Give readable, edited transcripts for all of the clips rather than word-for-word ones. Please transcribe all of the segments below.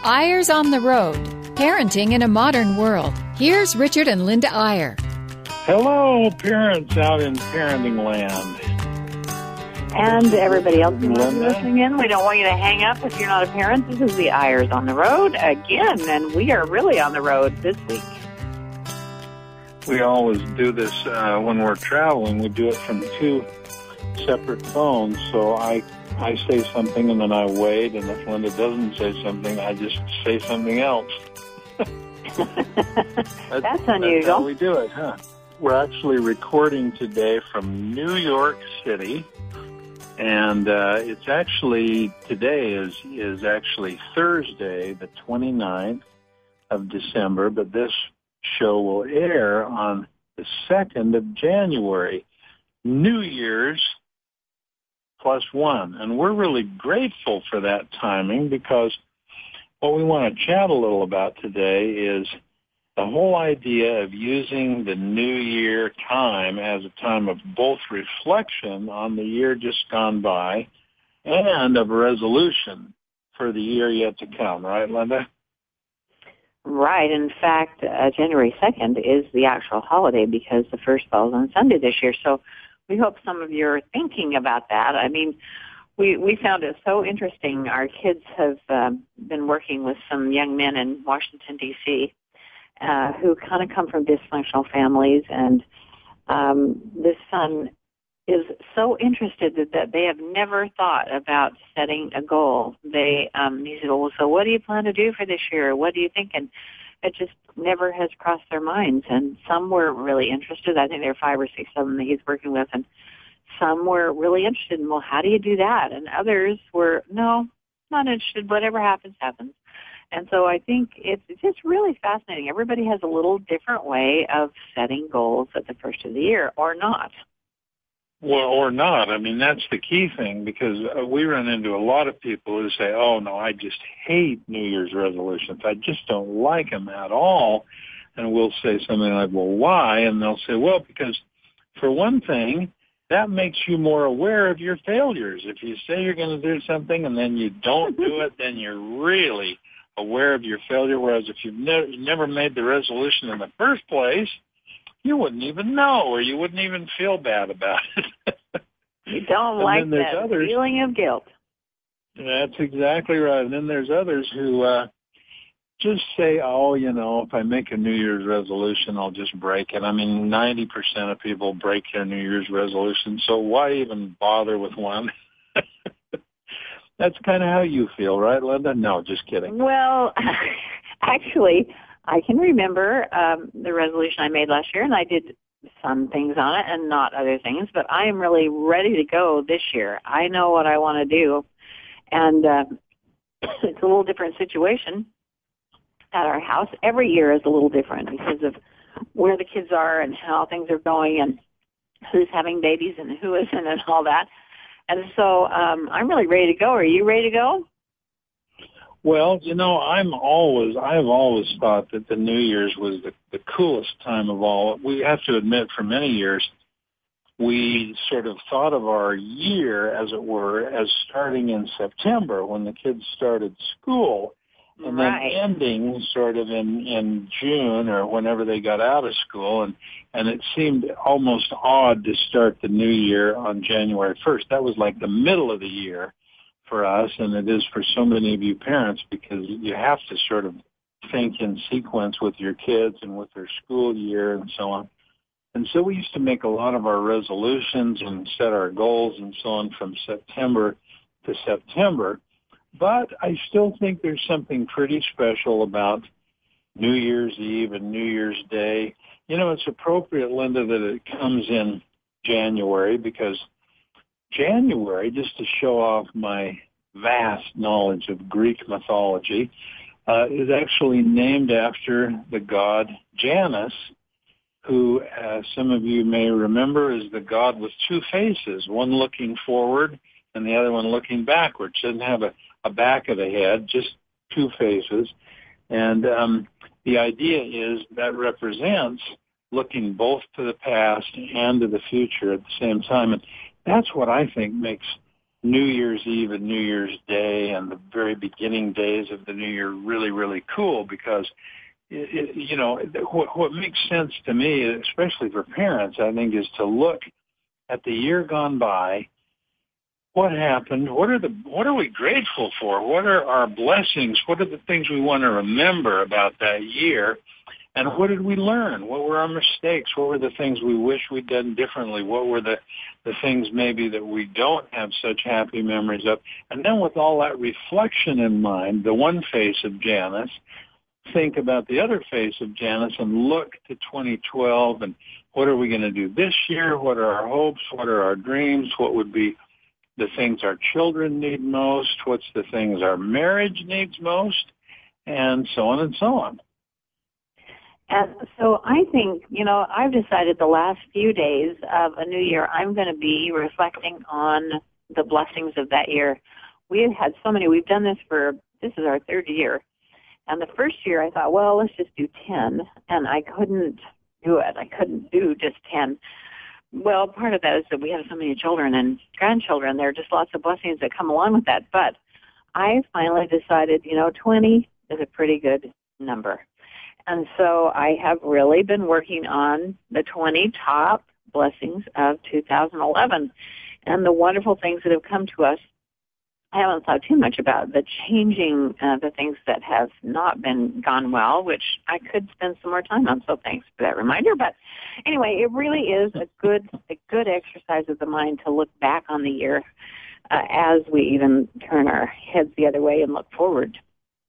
Eyres on the Road, Parenting in a Modern World. Here's Richard and Linda Eyre. Hello, parents out in parenting land. And everybody else who's Linda. listening in, we don't want you to hang up if you're not a parent. This is the Eyres on the Road again, and we are really on the road this week. We always do this when we're traveling. We do it from two separate phones, so I say something and then I wait, and if Linda doesn't say something, I just say something else. That's unusual. That's how we do it, huh? We're actually recording today from New York City, and it's actually, today is actually Thursday, the 29th of December, but this show will air on the 2nd of January, New Year's +1. And we're really grateful for that timing, because what we want to chat a little about today is the whole idea of using the New Year time as a time of both reflection on the year just gone by and of resolution for the year yet to come. Right, Linda? Right. In fact, January 2nd is the actual holiday because the first falls on Sunday this year. So we hope some of you are thinking about that. I mean, we found it so interesting. Our kids have been working with some young men in Washington, D.C., who kind of come from dysfunctional families, and this son is so interested that they have never thought about setting a goal. He said, well, so what do you plan to do for this year? What do you think? And it just never has crossed their minds. And some were really interested. I think there are 5 or 6 of them that he's working with, and some were really interested in, well, how do you do that? And others were, no, not interested. Whatever happens, happens. And so I think it's just really fascinating. Everybody has a little different way of setting goals at the first of the year, or not. Well, or not. I mean, that's the key thing, because we run into a lot of people who say, oh, no, I just hate New Year's resolutions. I just don't like them at all. And we'll say something like, well, why? And they'll say, well, because for one thing, that makes you more aware of your failures. If you say you're going to do something and then you don't do it, then you're really aware of your failure. Whereas if you've never made the resolution in the first place, you wouldn't even know, or you wouldn't even feel bad about it. You don't like that feeling of guilt. That's exactly right. And then there's others who just say, oh, you know, if I make a New Year's resolution, I'll just break it. I mean, 90% of people break their New Year's resolution, so why even bother with one? That's kind of how you feel, right, Linda? No, just kidding. Well, actually, I can remember the resolution I made last year, and I did some things on it and not other things, but I am really ready to go this year. I know what I want to do, and it's a little different situation at our house. Every year is a little different because of where the kids are and how things are going and who's having babies and who isn't and all that. And so I'm really ready to go. Are you ready to go? Well, you know, I've always thought that the New Year's was the coolest time of all. We have to admit, for many years, we sort of thought of our year, as it were, as starting in September when the kids started school, and then ending sort of in June or whenever they got out of school. And it seemed almost odd to start the new year on January 1st. That was like the middle of the year for us, and it is for so many of you parents, because you have to sort of think in sequence with your kids and with their school year and so on. And so we used to make a lot of our resolutions and set our goals and so on from September to September. But I still think there's something pretty special about New Year's Eve and New Year's Day. You know, it's appropriate, Linda, that it comes in January, because January, just to show off my vast knowledge of Greek mythology, is actually named after the god Janus, who, some of you may remember, is the god with 2 faces, one looking forward and the other one looking backwards. Doesn't have a back of the head, just 2 faces. And the idea is that represents looking both to the past and to the future at the same time. And that's what I think makes New Year's Eve and New Year's Day and the very beginning days of the new year really, really cool because, what makes sense to me, especially for parents, I think, is to look at the year gone by. What happened? What are we grateful for? What are our blessings? What are the things we want to remember about that year? And what did we learn? What were our mistakes? What were the things we wish we'd done differently? What were the things maybe that we don't have such happy memories of? And then with all that reflection in mind, the one face of Janice, think about the other face of Janice and look to 2012 and what are we going to do this year? What are our hopes? What are our dreams? What would be the things our children need most? What's the things our marriage needs most? And so on and so on. And so I think, I've decided the last few days of a new year, I'm going to be reflecting on the blessings of that year. We have had so many. We've done this is our third year. And the first year I thought, well, let's just do 10. And I couldn't do it. I couldn't do just 10. Well, part of that is that we have so many children and grandchildren. There are just lots of blessings that come along with that. But I finally decided, 20 is a pretty good number. And so I have really been working on the 20 top blessings of 2011 and the wonderful things that have come to us. I haven't thought too much about the changing, the things that have not been gone well, which I could spend some more time on. So thanks for that reminder. But anyway, it really is a good exercise of the mind to look back on the year as we even turn our heads the other way and look forward.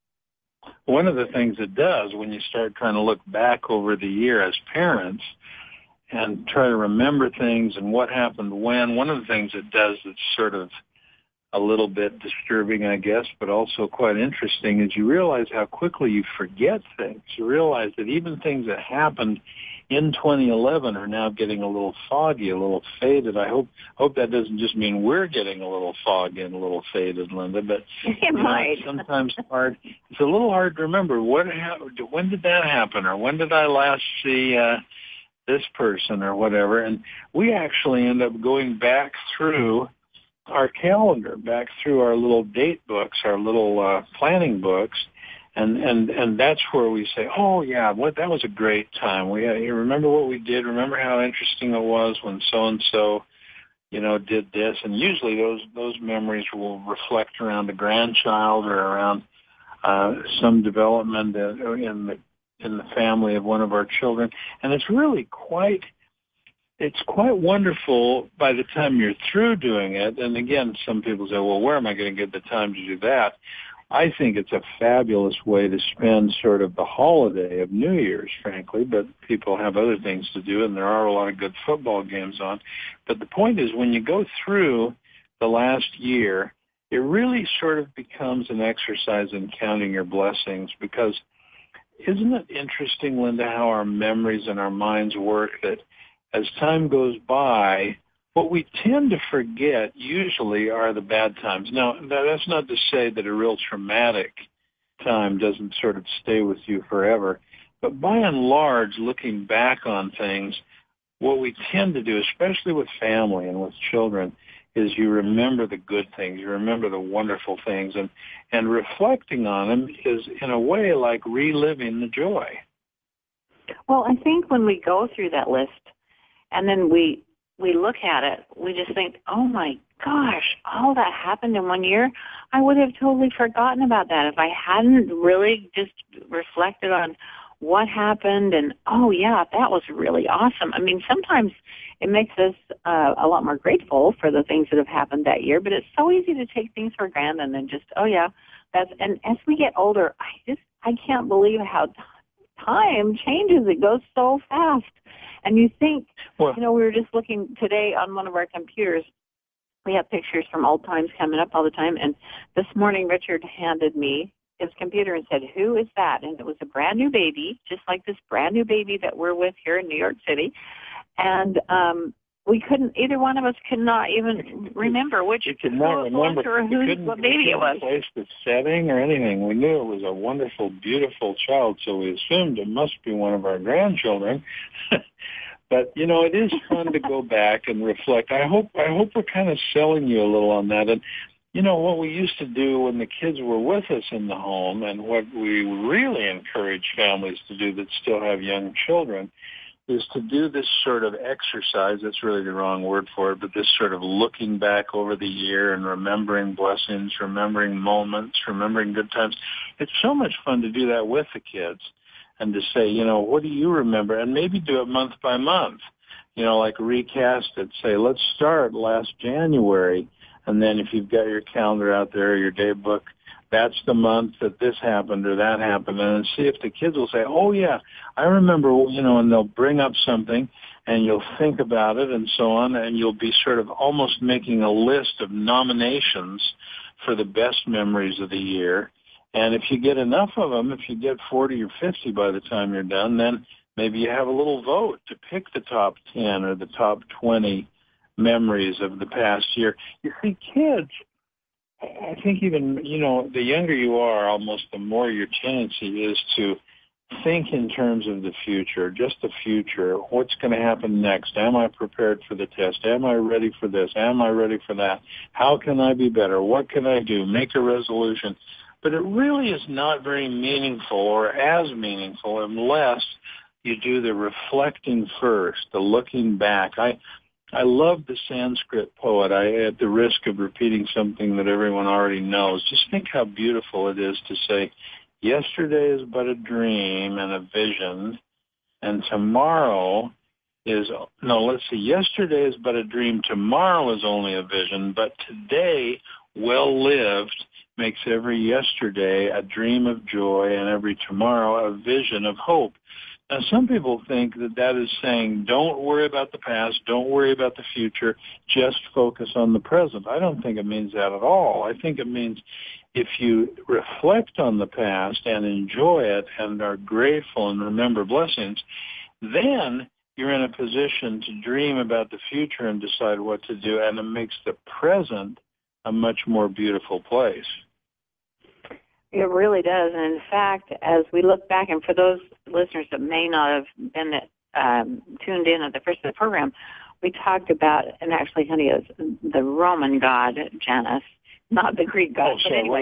One of the things it does when you start trying to look back over the year as parents and try to remember things and what happened when, one of the things it does that's sort of a little bit disturbing, I guess, but also quite interesting is you realize how quickly you forget things. You realize that even things that happened in 2011 are now getting a little foggy, a little faded. I hope that doesn't just mean we're getting a little foggy and a little faded, Linda, but it might. It's sometimes hard. It's a little hard to remember when did that happen, or when did I last see this person or whatever. And we actually end up going back through our calendar, back through our little date books, our little planning books. And that's where we say, oh, yeah, that was a great time. You remember what we did? Remember how interesting it was when so-and-so, did this? And usually those memories will reflect around a grandchild or around some development in the family of one of our children. And it's really quite wonderful by the time you're through doing it. And again, some people say, well, where am I going to get the time to do that? I think it's a fabulous way to spend sort of the holiday of New Year's, frankly, but people have other things to do, and there are a lot of good football games on. But the point is, when you go through the last year, it really sort of becomes an exercise in counting your blessings, because isn't it interesting, Linda, how our memories and our minds work, that as time goes by, what we tend to forget usually are the bad times. Now, that's not to say that a real traumatic time doesn't sort of stay with you forever. But by and large, looking back on things, what we tend to do, especially with family and with children, is you remember the good things. You remember the wonderful things. And reflecting on them is, in a way, like reliving the joy. Well, I think when we go through that list and then we look at it, we just think, oh my gosh, all that happened in 1 year. I would have totally forgotten about that if I hadn't really just reflected on what happened. And, oh yeah, that was really awesome. I mean, sometimes it makes us a lot more grateful for the things that have happened that year, but it's so easy to take things for granted and then just, oh yeah, and as we get older, I can't believe how time changes. It goes so fast. And you think, we were just looking today on one of our computers. We have pictures from old times coming up all the time. And this morning, Richard handed me his computer and said, who is that? And it was a brand new baby, just like this brand new baby that we're with here in New York City. And either one of us could not even remember what baby it was. Place the setting or anything. We knew it was a wonderful, beautiful child, so we assumed it must be one of our grandchildren. But, it is fun to go back and reflect. I hope we're kind of selling you a little on that. And, what we used to do when the kids were with us in the home, and what we really encourage families to do that still have young children, is to do this sort of exercise. That's really the wrong word for it, but this sort of looking back over the year and remembering blessings, remembering moments, remembering good times. It's so much fun to do that with the kids and to say, what do you remember? And maybe do it month by month, like recast it. Say, let's start last January. And then if you've got your calendar out there, your day book, that's the month that this happened or that happened, and then see if the kids will say, oh, yeah, I remember, and they'll bring up something, and you'll think about it and so on, and you'll be sort of almost making a list of nominations for the best memories of the year. And if you get enough of them, if you get 40 or 50 by the time you're done, then maybe you have a little vote to pick the top 10 or the top 20 memories of the past year. You see, kids, I think even, the younger you are, almost the more your tendency is to think in terms of the future, just the future. What's going to happen next? Am I prepared for the test? Am I ready for this? Am I ready for that? How can I be better? What can I do? Make a resolution. But it really is not very meaningful or as meaningful unless you do the reflecting first, the looking back. I love the Sanskrit poet. At the risk of repeating something that everyone already knows, just think how beautiful it is to say, yesterday is but a dream and a vision, and yesterday is but a dream, tomorrow is only a vision, but today, well lived, makes every yesterday a dream of joy and every tomorrow a vision of hope. Now, some people think that is saying, don't worry about the past, don't worry about the future, just focus on the present. I don't think it means that at all. I think it means if you reflect on the past and enjoy it and are grateful and remember blessings, then you're in a position to dream about the future and decide what to do, and it makes the present a much more beautiful place. It really does. And in fact, as we look back, and for those listeners that may not have been tuned in at the first of the program, we talked about, and actually, honey, it was the Roman god Janus, not the Greek god. But anyway,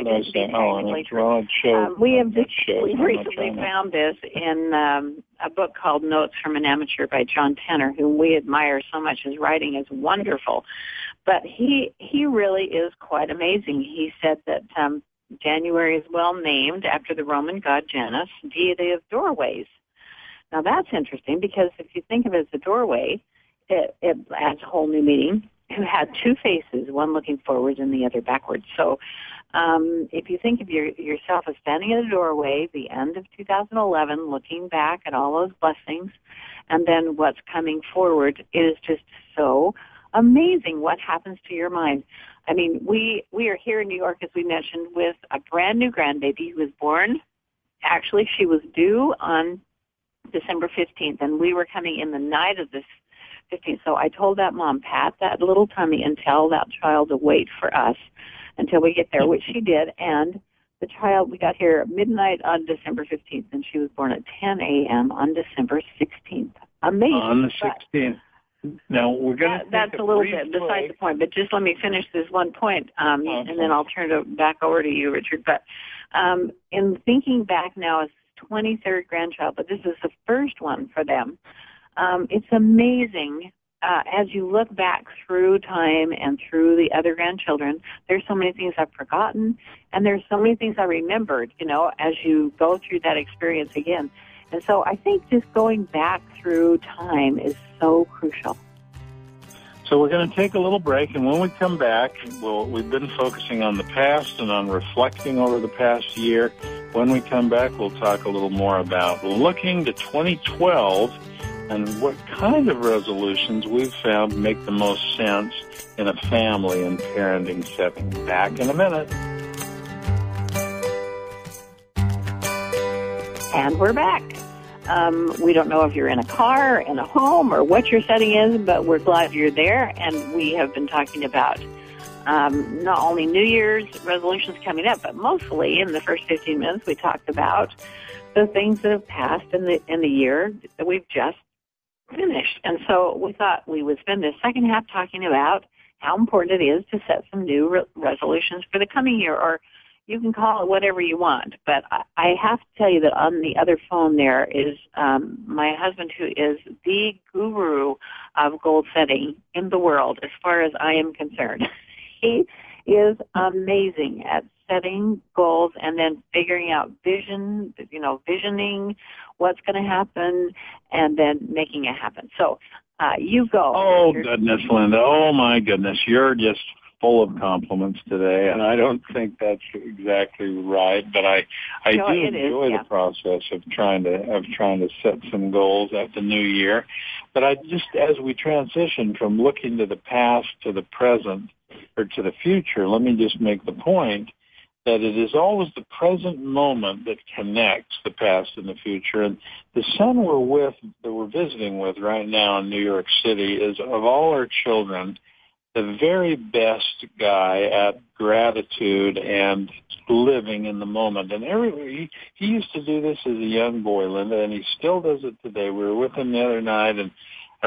we recently found this in a book called Notes from an Amateur by John Tanner, whom we admire so much. His writing is wonderful. But he really is quite amazing. He said that January is well named after the Roman god Janus, deity of doorways. Now that's interesting because if you think of it as a doorway, it adds a whole new meaning. It had two faces, one looking forward and the other backwards. So if you think of yourself as standing at a doorway, the end of 2011, looking back at all those blessings, and then what's coming forward, it is just so amazing what happens to your mind. I mean, we are here in New York, as we mentioned, with a brand new grandbaby who was born. Actually, she was due on December 15th, and we were coming in the night of this 15th. So I told that mom, pat that little tummy and tell that child to wait for us until we get there, which she did. And the child, we got here at midnight on December 15th, and she was born at 10 a.m. on December 16th. Amazing. On the 16th. Now, we're going to that's a little bit beside the point, but just let me finish this one point, and then I'll turn it back over to you, Richard. But in thinking back now, it's 23rd grandchild, but this is the first one for them. It's amazing as you look back through time and through the other grandchildren, there's so many things I've forgotten, and there's so many things I remembered, as you go through that experience again. And so I think just going back through time is so crucial. So we're going to take a little break, and when we come back, we've been focusing on the past and on reflecting over the past year. When we come back, we'll talk a little more about looking to 2012 and what kind of resolutions we've found make the most sense in a family and parenting setting. Back in a minute. And we're back. We don't know if you're in a car, in a home, or what your setting is, but we're glad you're there. And we have been talking about not only New Year's resolutions coming up, but mostly in the first 15 minutes we talked about the things that have passed in the year that we've just finished. And so we thought we would spend the second half talking about how important it is to set some new resolutions for the coming year, or you can call it whatever you want. But I have to tell you that on the other phone there is my husband, who is the guru of goal setting in the world as far as I am concerned. He is amazing at setting goals and then figuring out visioning what's going to happen and then making it happen. So you go. Oh, goodness, Linda. Oh, my goodness. You're just full of compliments today, and I don't think that's exactly right, but I do enjoy the process of trying to set some goals at the new year. But I just, as we transition from looking to the past to the present or to the future, let me just make the point that it is always the present moment that connects the past and the future. And the son that we're visiting with right now in New York City is, of all our children, the very best guy at gratitude and living in the moment. And he used to do this as a young boy, Linda, and he still does it today. We were with him the other night, and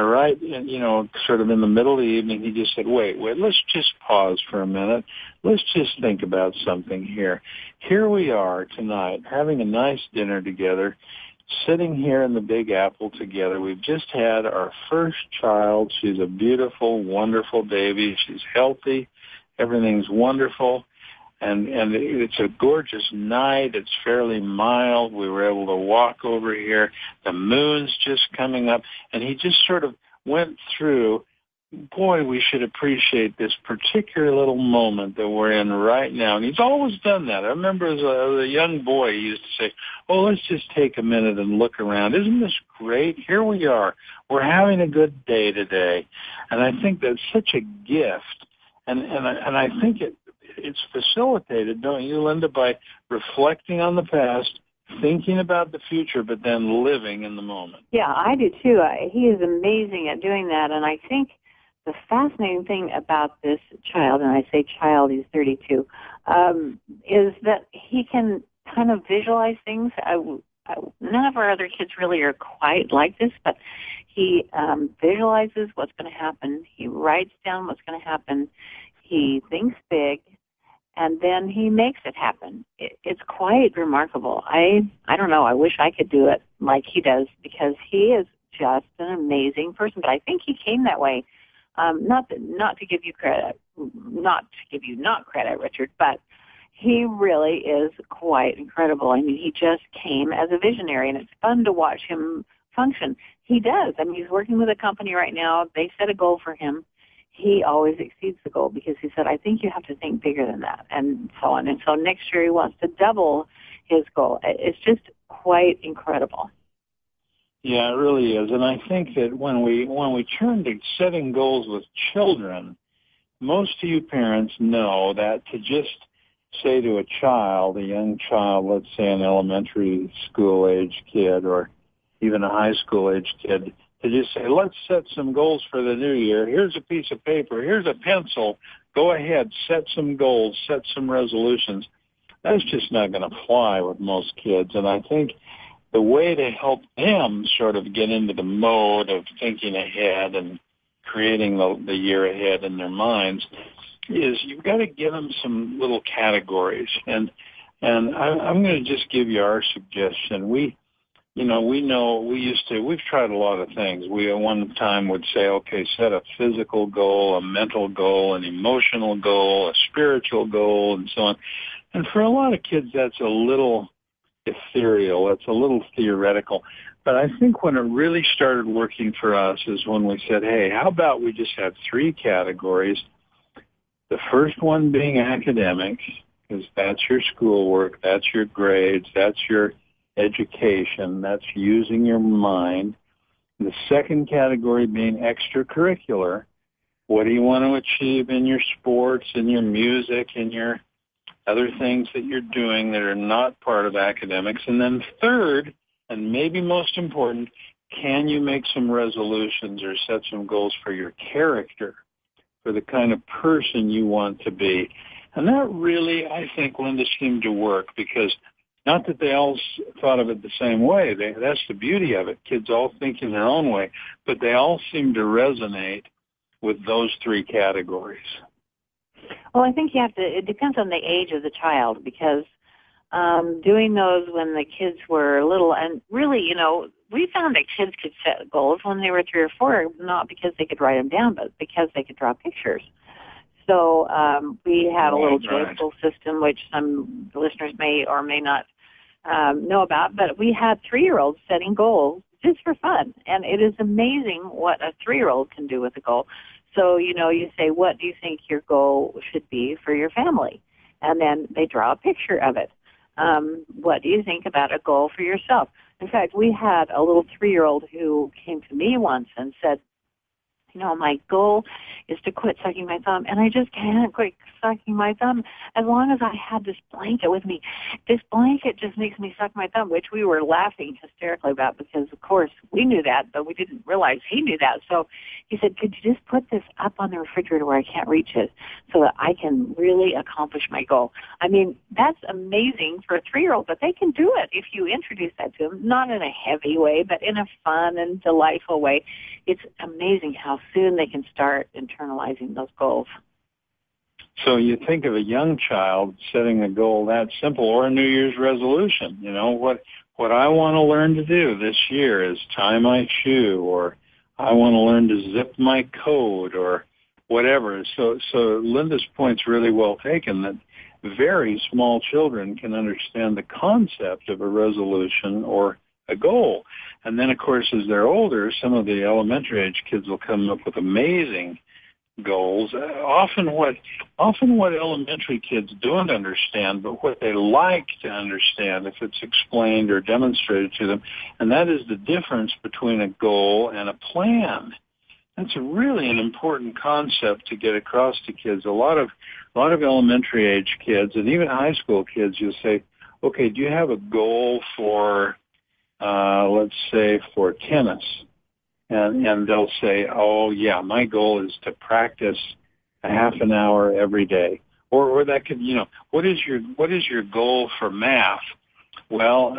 sort of in the middle of the evening, he just said, wait, let's just pause for a minute. Let's just think about something here. Here we are tonight having a nice dinner together, sitting here in the Big Apple together. We've just had our first child. She's a beautiful, wonderful baby. She's healthy. Everything's wonderful. And it's a gorgeous night. It's fairly mild. We were able to walk over here. The moon's just coming up. And he just sort of went through, boy, we should appreciate this particular little moment that we're in right now. And he's always done that. I remember as a young boy, he used to say, oh, let's just take a minute and look around. Isn't this great? Here we are. We're having a good day today. And I think that's such a gift. And I think it's facilitated, don't you, Linda, by reflecting on the past, thinking about the future, but then living in the moment. Yeah, I do too. He is amazing at doing that. And I think the fascinating thing about this child, and I say child, he's 32, is that he can kind of visualize things. None of our other kids really are quite like this, but he visualizes what's going to happen. He writes down what's going to happen. He thinks big, and then he makes it happen. It's quite remarkable. I don't know. I wish I could do it like he does, because he is just an amazing person. But I think he came that way. Not to give you credit, not credit, Richard, but he really is quite incredible. I mean, he just came as a visionary, and it's fun to watch him function. He does. I mean, he's working with a company right now. They set a goal for him. He always exceeds the goal because he said, I think you have to think bigger than that, and so on. And so next year he wants to double his goal. It's just quite incredible. Yeah, it really is. And I think that when we turn to setting goals with children, most of you parents know that to just say to a young child, let's say an elementary school age kid or even a high school age kid, to just say, let's set some goals for the new year. Here's a piece of paper. Here's a pencil. Go ahead, set some goals, set some resolutions. That's just not going to fly with most kids. And I think the way to help them sort of get into the mode of thinking ahead and creating the year ahead in their minds is you've got to give them some little categories. And I'm going to just give you our suggestion. We've tried a lot of things. We at one time would say, okay, set a physical goal, a mental goal, an emotional goal, a spiritual goal, and so on. And for a lot of kids, that's a little ethereal. It's a little theoretical. But I think when it really started working for us is when we said, hey, how about we just have 3 categories, the first one being academic, because that's your schoolwork, that's your grades, that's your education, that's using your mind. The second category being extracurricular. What do you want to achieve in your sports, in your music, in your other things that you're doing that are not part of academics? And then third, and maybe most important, can you make some resolutions or set some goals for your character, for the kind of person you want to be? And that really, I think, Linda, seemed to work because Not that they all thought of it the same way. That's the beauty of it. Kids all think in their own way, but they all seem to resonate with those three categories. Well, I think it depends on the age of the child, because doing those when the kids were little, and really, we found that kids could set goals when they were 3 or 4, not because they could write them down, but because they could draw pictures. So we have a little joyful system, which some listeners may or may not know about, but we had 3-year-olds setting goals just for fun, and it is amazing what a 3-year-old can do with a goal. So, you say, what do you think your goal should be for your family? And then they draw a picture of it. What do you think about a goal for yourself? In fact, we had a little 3-year-old who came to me once and said, my goal is to quit sucking my thumb, and I just can't quit sucking my thumb as long as I had this blanket with me. This blanket just makes me suck my thumb, which we were laughing hysterically about because, of course, we knew that, but we didn't realize he knew that. So he said, could you just put this up on the refrigerator where I can't reach it so that I can really accomplish my goal? I mean, that's amazing for a 3-year-old, but they can do it if you introduce that to them, not in a heavy way, but in a fun and delightful way. It's amazing how soon they can start internalizing those goals. So you think of a young child setting a goal that simple, or a New Year's resolution. What I want to learn to do this year is tie my shoe, or I want to learn to zip my coat, or whatever. So Linda's point's really well taken, that very small children can understand the concept of a resolution or a goal. And then, of course, as they're older, some of the elementary age kids will come up with amazing goals. Often what elementary kids don't understand, but what they like to understand if it's explained or demonstrated to them, and that is the difference between a goal and a plan. That's really an important concept to get across to kids. A lot of elementary age kids and even high school kids, you'll say, okay, do you have a goal for let's say for tennis, and they'll say, oh yeah, my goal is to practice a half an hour every day. Or that could, what is your goal for math? Well,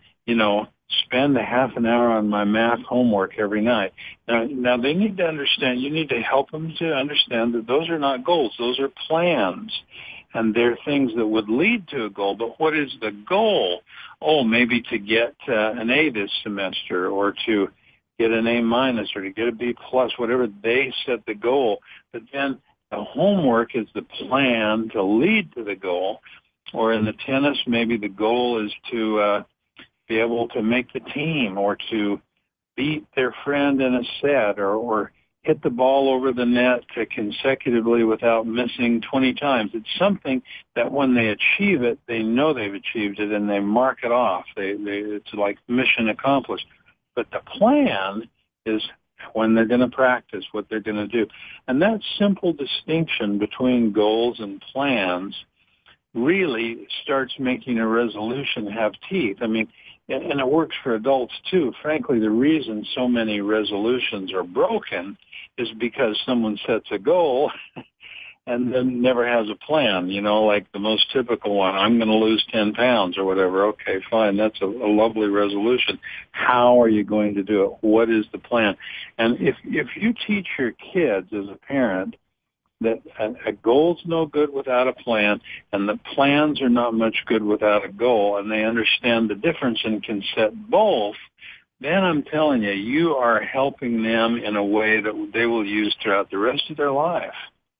spend a half an hour on my math homework every night. Now they need to understand, you need to help them to understand that those are not goals, those are plans. And they're things that would lead to a goal. But what is the goal? Oh, maybe to get an A this semester, or to get an A minus, or to get a B plus, whatever they set the goal. But then the homework is the plan to lead to the goal. Or in the tennis, maybe the goal is to be able to make the team, or to beat their friend in a set, or hit the ball over the net consecutively without missing 20 times. It's something that when they achieve it, they know they've achieved it, and they mark it off. It's like mission accomplished. But the plan is when they're going to practice, what they're going to do. And that simple distinction between goals and plans really starts making a resolution have teeth. I mean, and it works for adults too. Frankly, the reason so many resolutions are broken is because someone sets a goal and then never has a plan, like the most typical one, I'm going to lose 10 pounds or whatever. Okay, fine, that's a lovely resolution. How are you going to do it? What is the plan? And if you teach your kids as a parent that a goal's no good without a plan, and the plans are not much good without a goal, and they understand the difference and can set both, then I'm telling you, you are helping them in a way that they will use throughout the rest of their life.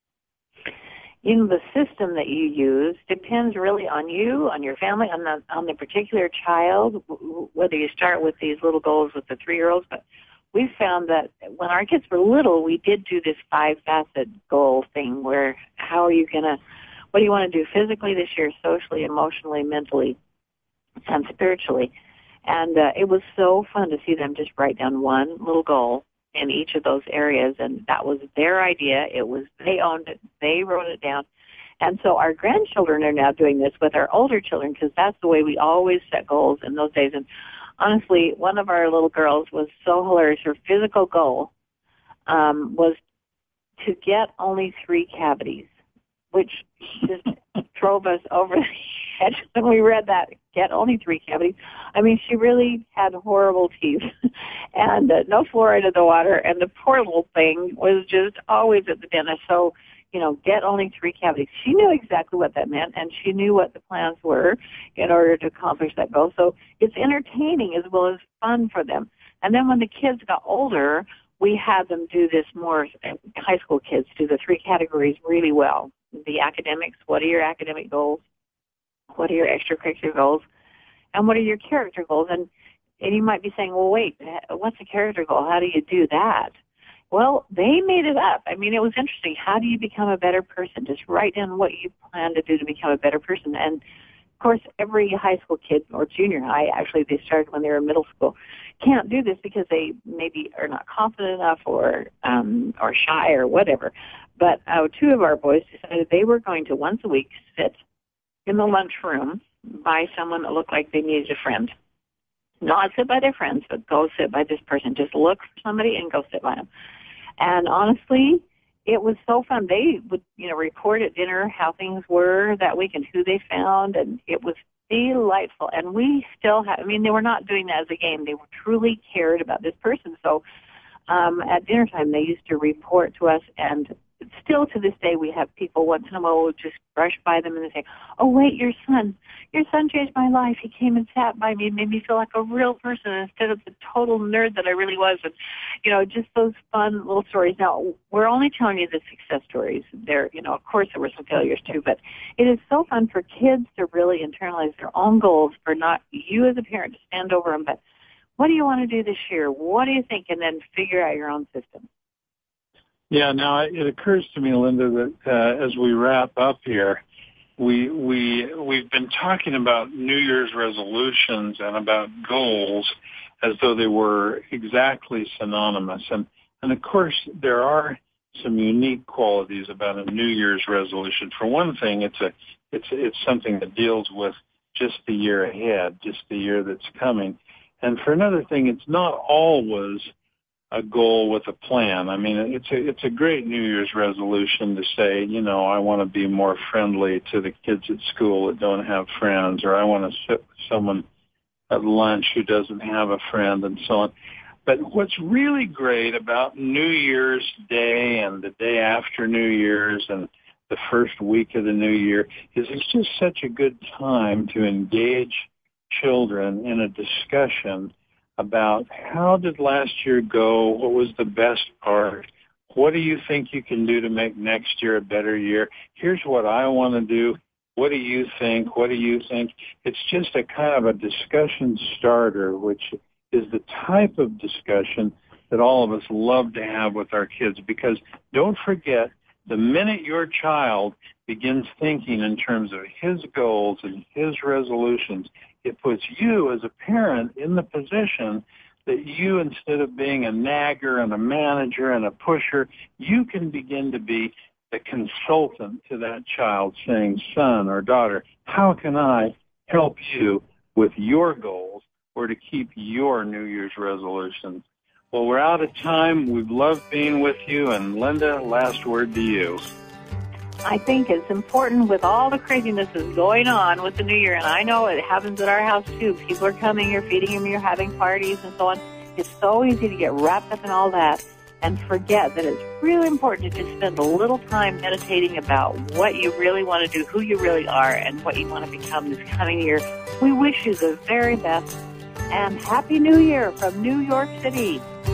The system that you use depends really on you, on your family, on the particular child, whether you start with these little goals with the 3-year-olds. But we found that when our kids were little, we did do this 5-facet goal thing where what do you want to do physically this year, socially, emotionally, mentally, and spiritually. And it was so fun to see them just write down one little goal in each of those areas, and that was their idea. They owned it. They wrote it down. And so our grandchildren are now doing this with our older children, because that's the way we always set goals in those days. And honestly, one of our little girls was so hilarious. Her physical goal was to get only 3 cavities, which just drove us over the edge when we read that, get only 3 cavities. I mean, she really had horrible teeth and no fluoride in the water, and the poor little thing was just always at the dentist. So, get only 3 cavities. She knew exactly what that meant, and she knew what the plans were in order to accomplish that goal. So it's entertaining as well as fun for them. And then when the kids got older, we had them do this more, high school kids do the 3 categories really well. The academics, what are your academic goals? What are your extracurricular goals? And what are your character goals? And you might be saying, well, wait, what's a character goal? How do you do that? Well, they made it up. I mean, it was interesting. How do you become a better person? Just write down what you plan to do to become a better person. And, of course, every high school kid, or junior high, actually, they started when they were in middle school, can't do this because they maybe are not confident enough or shy or whatever. But 2 of our boys decided they were going to once a week sit in the lunchroom by someone that looked like they needed a friend. Not sit by their friends, but go sit by this person. Just look for somebody and go sit by them. And honestly, it was so fun. They would, report at dinner how things were that week and who they found, and it was delightful. And we still have, they were not doing that as a game. They truly cared about this person. So at dinner time, they used to report to us, and still to this day, we have people once in a while who just brush by them and they say, oh, wait, your son changed my life. He came and sat by me and made me feel like a real person instead of the total nerd that I really was. And, just those fun little stories. Now, we're only telling you the success stories. There, of course, there were some failures too, but it is so fun for kids to really internalize their own goals, for not you as a parent to stand over them, but what do you want to do this year? What do you think? And then figure out your own system. Yeah, now it occurs to me, Linda, that as we wrap up here, we've been talking about New Year's resolutions and about goals as though they were exactly synonymous. And of course, there are some unique qualities about a New Year's resolution. For one thing, it's something that deals with just the year ahead, just the year that's coming. And for another thing, it's not always a goal with a plan. It's a great New Year's resolution to say, I want to be more friendly to the kids at school that don't have friends, or I want to sit with someone at lunch who doesn't have a friend, and so on. But what's really great about New Year's Day and the day after New Year's and the first week of the new year is it's just such a good time to engage children in a discussion about how did last year go, what was the best part, what do you think you can do to make next year a better year, here's what I want to do, what do you think, It's just a kind of a discussion starter, which is the type of discussion that all of us love to have with our kids, because don't forget, the minute your child begins thinking in terms of his goals and his resolutions, it puts you as a parent in the position that you, instead of being a nagger and a manager and a pusher, you can begin to be the consultant to that child, saying, son or daughter, how can I help you with your goals or to keep your New Year's resolutions? Well, we're out of time. We've loved being with you. And Linda, last word to you. I think it's important with all the craziness that's going on with the New Year, and I know it happens at our house too. People are coming, you're feeding them, you're having parties and so on. It's so easy to get wrapped up in all that and forget that it's really important to just spend a little time meditating about what you really want to do, who you really are, and what you want to become this coming year. We wish you the very best, and Happy New Year from New York City.